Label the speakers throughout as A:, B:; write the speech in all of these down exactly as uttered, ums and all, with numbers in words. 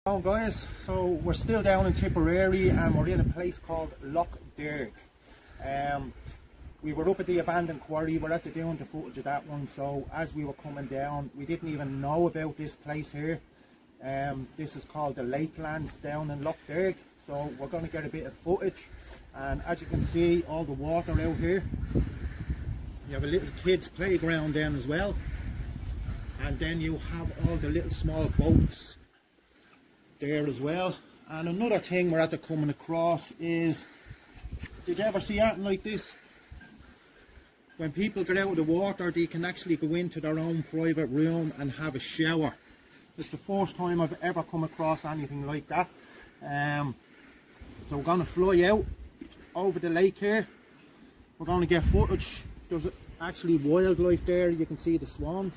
A: Hello guys, so we're still down in Tipperary and we're in a place called Lough Derg. Um, we were up at the abandoned quarry. We're after doing the footage of that one, so as we were coming down we didn't even know about this place here. Um, this is called the Lakelands down in Lough Derg, so we're going to get a bit of footage. And as you can see, all the water out here. You have a little kids playground down as well, and then you have all the little small boats there as well. And another thing we're after coming across is, did you ever see anything like this? When people get out of the water, they can actually go into their own private room and have a shower. It's the first time I've ever come across anything like that. Um, so we're going to fly out over the lake here. We're going to get footage. There's actually wildlife there. You can see the swans.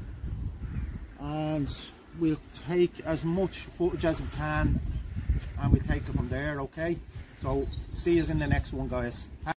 A: And we'll take as much footage as we can and we'll take it from there, okay? So see you in the next one, guys.